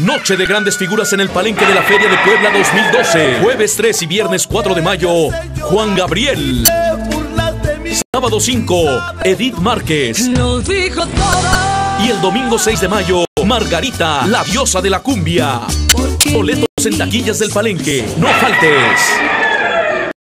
Noche de grandes figuras en el Palenque de la Feria de Puebla 2012. Jueves 3 y viernes 4 de mayo, Juan Gabriel. Sábado 5, Edith Márquez. Y el domingo 6 de mayo, Margarita, la diosa de la cumbia. Boletos en taquillas del Palenque. No faltes.